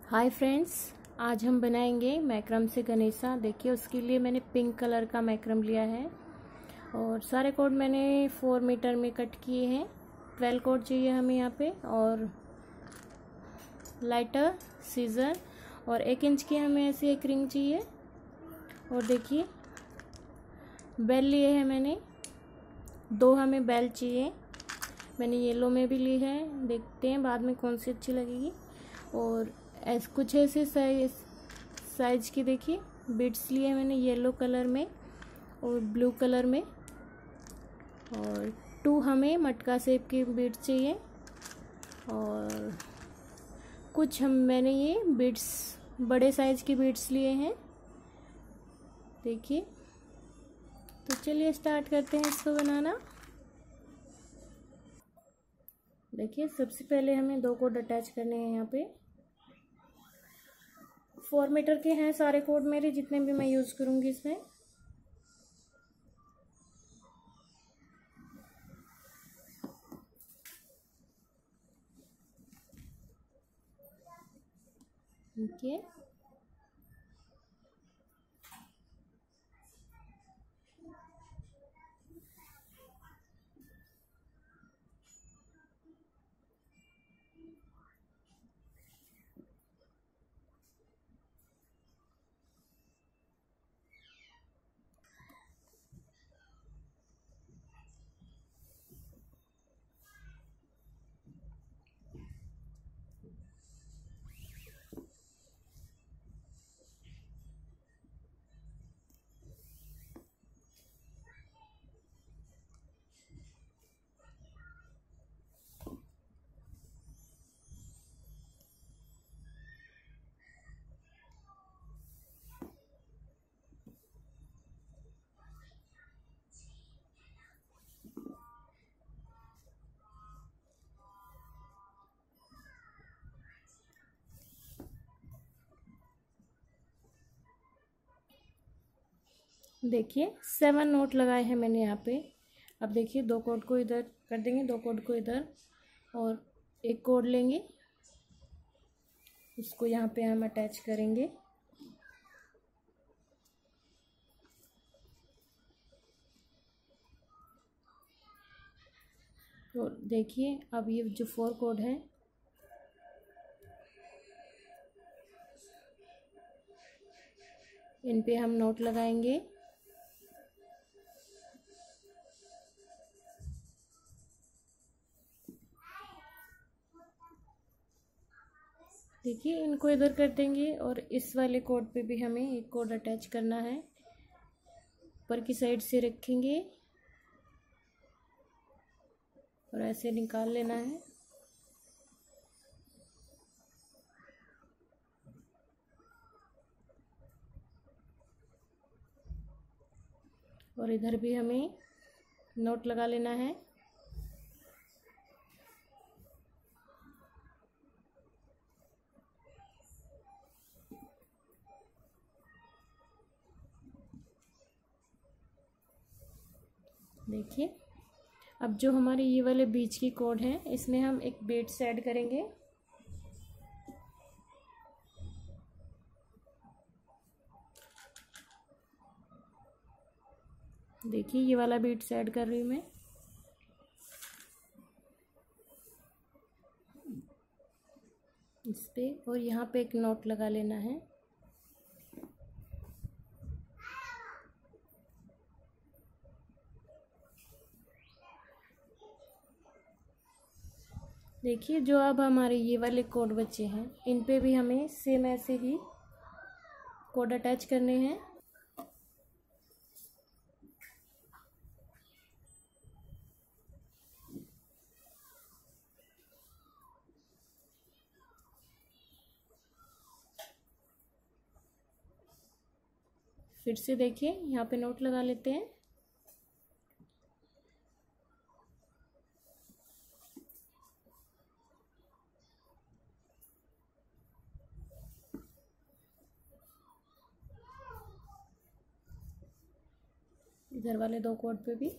Hi friends, आज हम बनाएंगे मैक्रम से गणेशा। देखिए, उसके लिए मैंने पिंक कलर का मैक्रम लिया है और सारे कोड मैंने 4 मीटर में कट किए हैं। 12 कोड चाहिए हमें यहाँ पे, और लाइटर, सीजर और 1 इंच की हमें ऐसी एक रिंग चाहिए। और देखिए, बेल लिए हैं मैंने 2, हमें बेल चाहिए। मैंने येलो में भी ली है, देखते हैं बाद में कौन सी अच्छी लगेगी। और कुछ ऐसे साइज की देखिए बीड्स लिए मैंने येलो कलर में और ब्लू कलर में। और 2 हमें मटका शेप की बीड्स चाहिए। और कुछ मैंने ये बीड्स बड़े साइज की बीड्स लिए हैं। देखिए, तो चलिए स्टार्ट करते हैं इसको बनाना। देखिए, सबसे पहले हमें 2 कोड अटैच करने हैं। यहाँ पे 4 मीटर के हैं सारे कोड मेरे, जितने भी मैं यूज़ करूँगी इसमें। ठीक है, देखिए 7 नोट लगाए हैं मैंने यहाँ पे। अब देखिए, 2 कोड को इधर कर देंगे, 2 कोड को इधर, और 1 कोड लेंगे, उसको यहाँ पे हम अटैच करेंगे। तो देखिए, अब ये जो 4 कोड है, इन पे हम नोट लगाएंगे। देखिए, इनको इधर कर देंगे और इस वाले कोड पे भी हमें 1 कोड अटैच करना है। ऊपर की साइड से रखेंगे और ऐसे निकाल लेना है। और इधर भी हमें नोट लगा लेना है। देखिए, अब जो हमारे ये वाले बीच की कोड है, इसमें हम एक बीड्स ऐड करेंगे। देखिए, ये वाला बीड्स ऐड कर रही हूँ मैं इस पे, और यहाँ पे एक नोट लगा लेना है। देखिए, जो अब हमारे ये वाले कोड बचे हैं, इन पे भी हमें सेम ऐसे ही कोड अटैच करने हैं। फिर से देखिए, यहाँ पे नोट लगा लेते हैं। इधर वाले 2 कोड पे भी।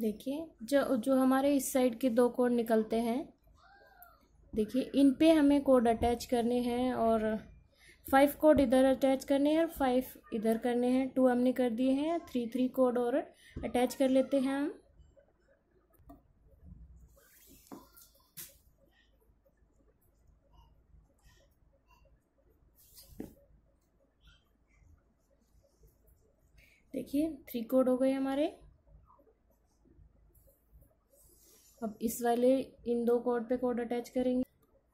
देखिए जो जो हमारे इस साइड के दो कोड निकलते हैं, देखिए इन पे हमें कोड अटैच करने हैं और 5 कोड इधर अटैच करने हैं और 5 इधर करने हैं। 2 हमने कर दिए हैं, 3 कोड और अटैच कर लेते हैं हम। देखिए 3 कोड हो गए हमारे। अब इस वाले इन 2 कोड पे कोड अटैच करेंगे।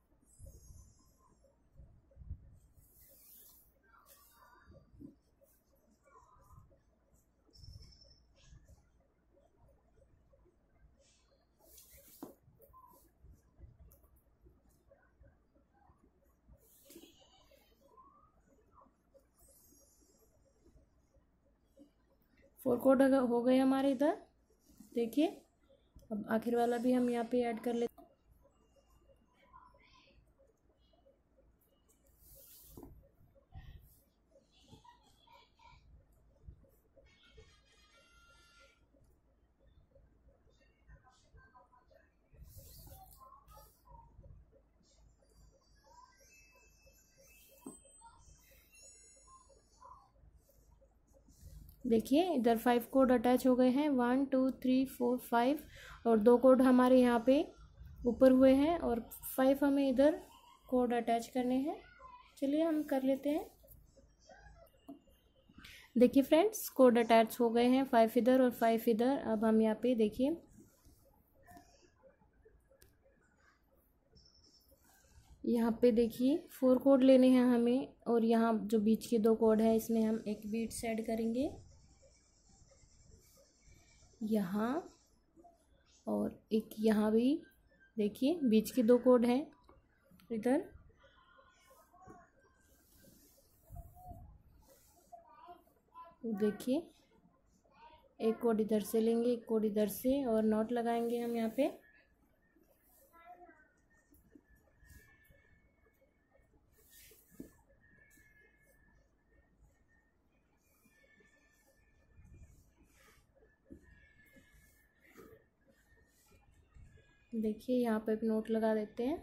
फोर कोड हो गए हमारे इधर। देखिए अब आखिर वाला भी हम यहाँ पे ऐड कर लेते। देखिए इधर 5 कोड अटैच हो गए हैं, 1 2 3 4 5 और 2 कोड हमारे यहाँ पे ऊपर हुए हैं और 5 हमें इधर कोड अटैच करने हैं। चलिए हम कर लेते हैं। देखिए फ्रेंड्स कोड अटैच हो गए हैं, 5 इधर और 5 इधर। अब हम यहाँ पे देखिए यहाँ पे देखिए 4 कोड लेने हैं हमें और यहाँ जो बीच के 2 कोड हैं इसमें हम एक बीट्स ऐड करेंगे यहाँ और एक यहाँ भी। देखिए बीच के 2 कोड हैं इधर। देखिए एक कोड इधर से लेंगे, एक कोड इधर से और नॉट लगाएंगे हम यहाँ पे। देखिए यहाँ पे भी नोट लगा देते हैं।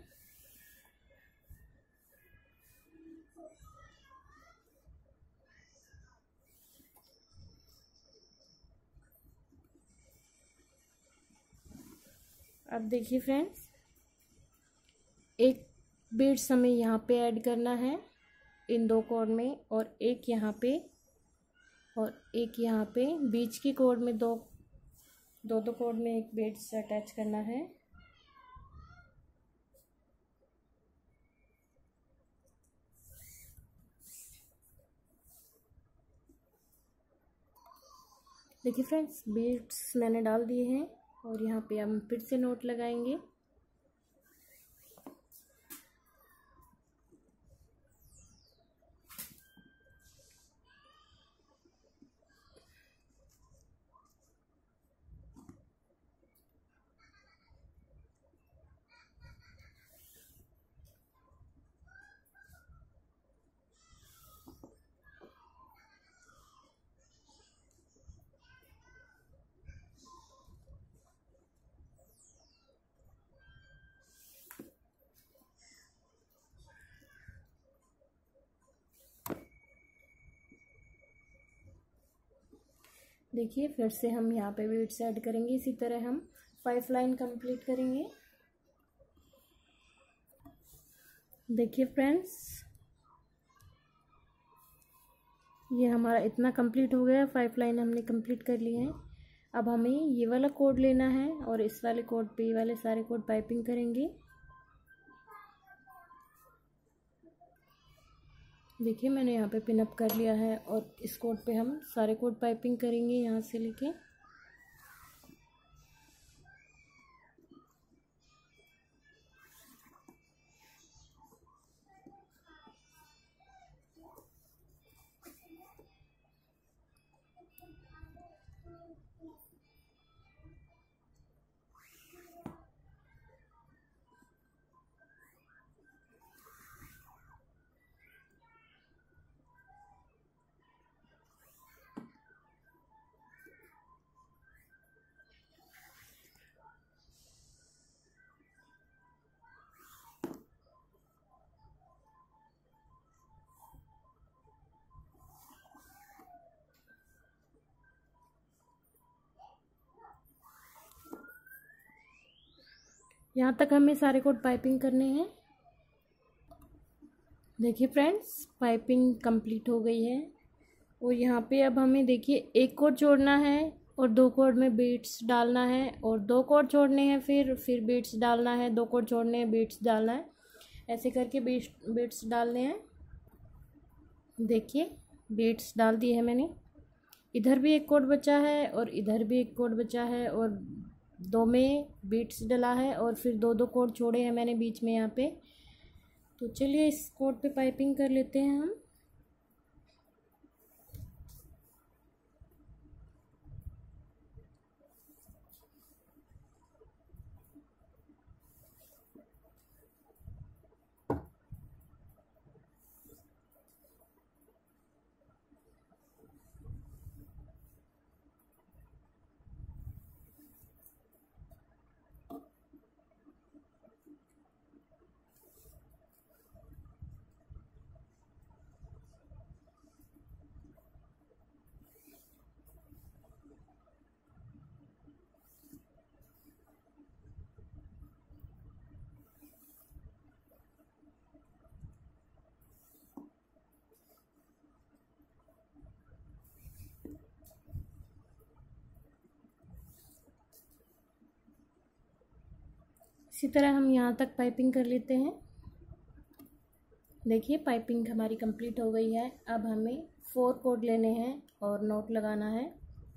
अब देखिए फ्रेंड्स एक बीट्स हमें यहाँ पे ऐड करना है इन 2 कोड में और एक यहाँ पे और एक यहाँ पे। बीच की कोड में दो कोड में एक बीट्स अटैच करना है। देखिए फ्रेंड्स बीट्स मैंने डाल दिए हैं और यहाँ पे हम फिर से नोट लगाएंगे। देखिए फिर से हम यहाँ पे बीट्स ऐड करेंगे। इसी तरह हम 5 लाइन कंप्लीट करेंगे। देखिए फ्रेंड्स ये हमारा इतना कंप्लीट हो गया, 5 लाइन हमने कंप्लीट कर ली है। अब हमें ये वाला कोड लेना है और इस वाले कोड पे ये वाले सारे कोड पाइपिंग करेंगे। देखिए मैंने यहाँ पे पिनअप कर लिया है और इस कोड पे हम सारे कोड पाइपिंग करेंगे यहाँ से लेके। यहाँ तक हमें सारे कोट पाइपिंग करने हैं। देखिए फ्रेंड्स, पाइपिंग कंप्लीट हो गई है। और यहाँ पे अब हमें देखिए एक कोट जोड़ना है और 2 कोट में बीट्स डालना है, और 2 कोट छोड़ने हैं, फिर बीट्स डालना है, 2 कोट छोड़ने हैं, बीट्स डालना है। ऐसे करके बीट्स डालने हैं। देखिए बीट्स डाल दिए है मैंने। इधर भी एक कोट बचा है और इधर भी एक कोट बचा है, और 2 में बीट्स डला है, और फिर 2 कोट छोड़े हैं मैंने बीच में यहाँ पे। तो चलिए इस कोट पे पाइपिंग कर लेते हैं हम। इसी तरह हम यहाँ तक पाइपिंग कर लेते हैं। देखिए पाइपिंग हमारी कंप्लीट हो गई है। अब हमें 4 कोट लेने हैं और नोट लगाना है।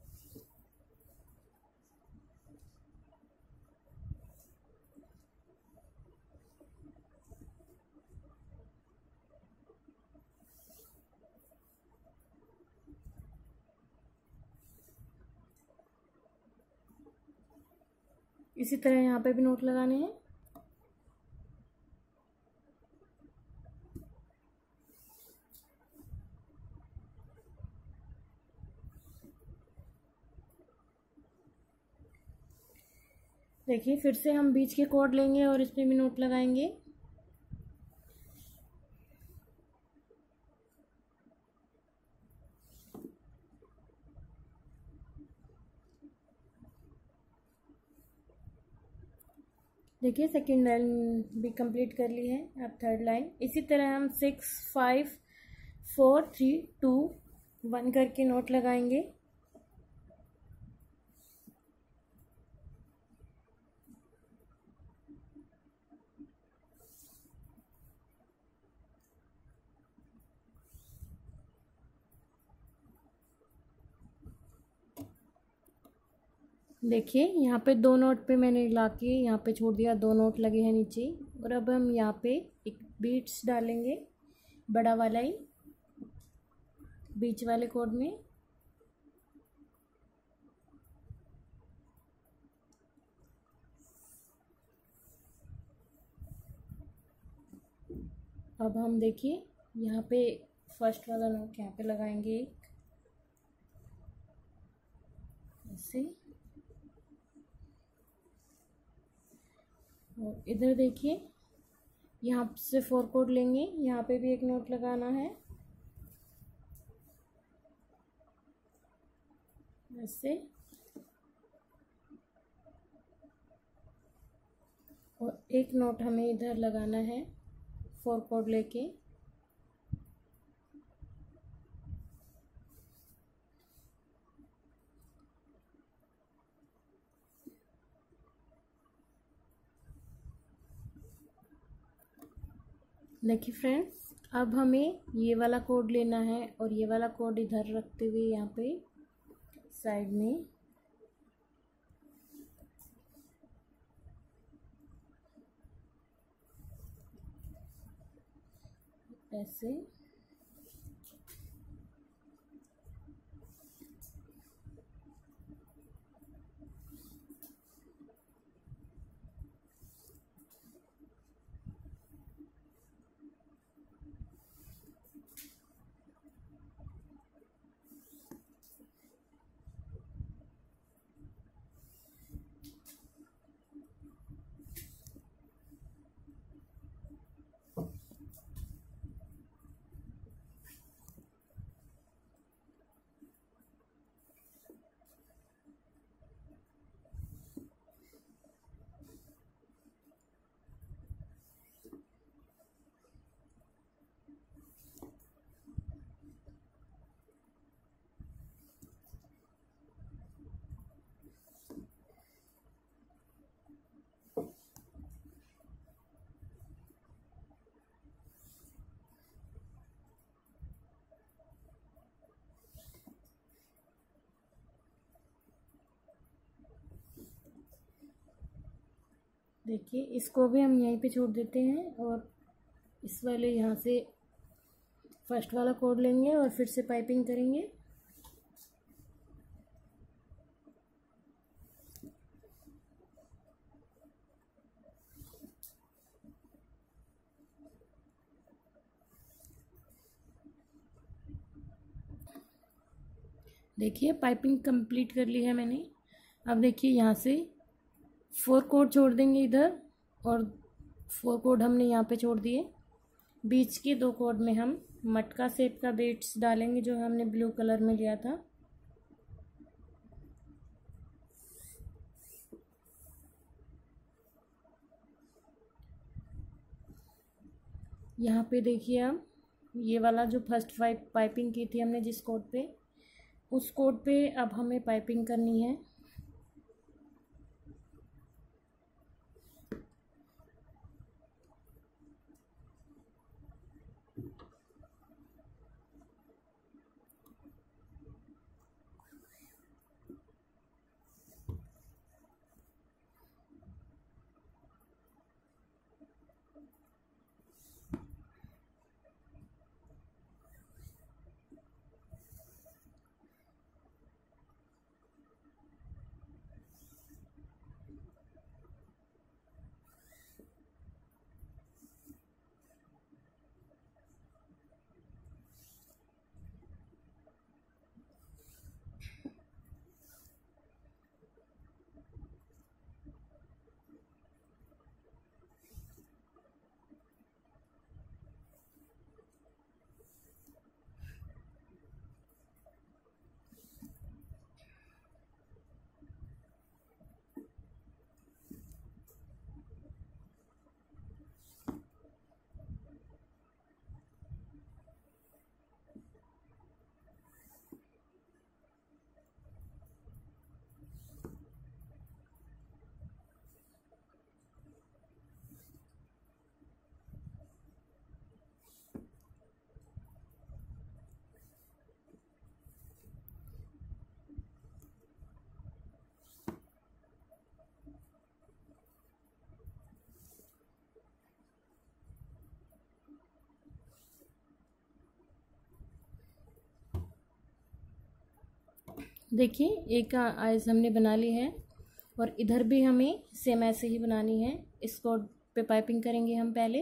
इसी तरह यहाँ पे भी नोट लगाने हैं। देखिए फिर से हम बीच के कोड लेंगे और इसमें भी नोट लगाएंगे। देखिए सेकेंड लाइन भी कंप्लीट कर ली है। अब थर्ड लाइन इसी तरह हम 6 5 4 3 2 1 करके नोट लगाएंगे। देखिए यहाँ पे 2 नोट पे मैंने लाके यहाँ पे छोड़ दिया, 2 नोट लगे हैं नीचे। और अब हम यहाँ पे एक बीट्स डालेंगे, बड़ा वाला ही बीच वाले कोड में। अब हम देखिए यहाँ पे फर्स्ट वाला नोट यहाँ पे लगाएंगे एक ऐसे। और इधर देखिए यहाँ से 4 कोड लेंगे, यहाँ पे भी एक नोट लगाना है ऐसे। और एक नोट हमें इधर लगाना है 4 कोड लेके। देखिए फ्रेंड्स, अब हमें ये वाला कोड लेना है और ये वाला कोड इधर रखते हुए यहाँ पे साइड में ऐसे। देखिए इसको भी हम यहीं पे छोड़ देते हैं और इस वाले यहाँ से फर्स्ट वाला कोड लेंगे और फिर से पाइपिंग करेंगे। देखिए पाइपिंग कंप्लीट कर ली है मैंने। अब देखिए यहाँ से 4 कोड छोड़ देंगे इधर और 4 कोड हमने यहाँ पे छोड़ दिए। बीच के 2 कोड में हम मटका शेप का बीड्स डालेंगे जो हमने ब्लू कलर में लिया था। यहाँ पे देखिए हम ये वाला जो फर्स्ट पाइपिंग की थी हमने जिस कोड पे, उस कोड पे अब हमें पाइपिंग करनी है। देखिए एक आइस हमने बना ली है और इधर भी हमें सेम ऐसे ही बनानी है। इस कोड पे पाइपिंग करेंगे हम पहले।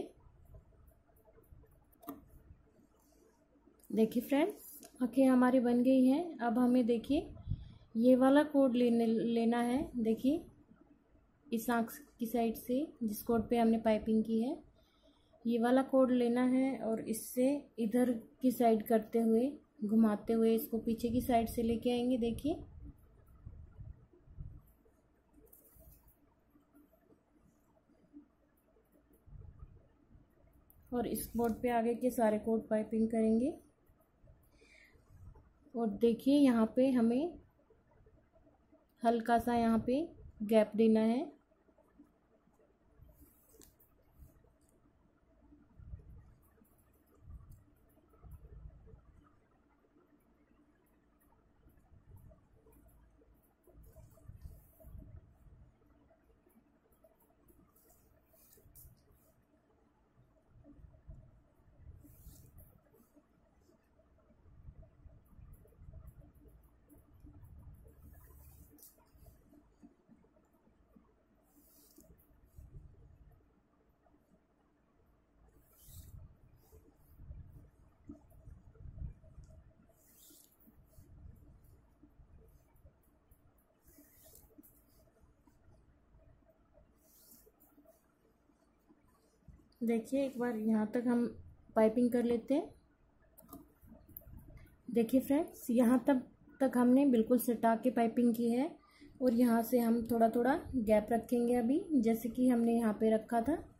देखिए फ्रेंड्स आँखें हमारी बन गई हैं। अब हमें देखिए ये वाला कोड लेना है। देखिए इस आँख की साइड से जिस कोड पे हमने पाइपिंग की है ये वाला कोड लेना है और इससे इधर की साइड करते हुए घुमाते हुए इसको पीछे की साइड से लेके आएंगे। देखिए और इस बोर्ड पे आगे के सारे कोड पाइपिंग करेंगे। और देखिए यहाँ पे हमें हल्का सा यहाँ पे गैप देना है। देखिए एक बार यहाँ तक हम पाइपिंग कर लेते हैं। देखिए फ्रेंड्स यहाँ तक हमने बिल्कुल सटा के पाइपिंग की है और यहाँ से हम थोड़ा थोड़ा गैप रखेंगे अभी, जैसे कि हमने यहाँ पे रखा था।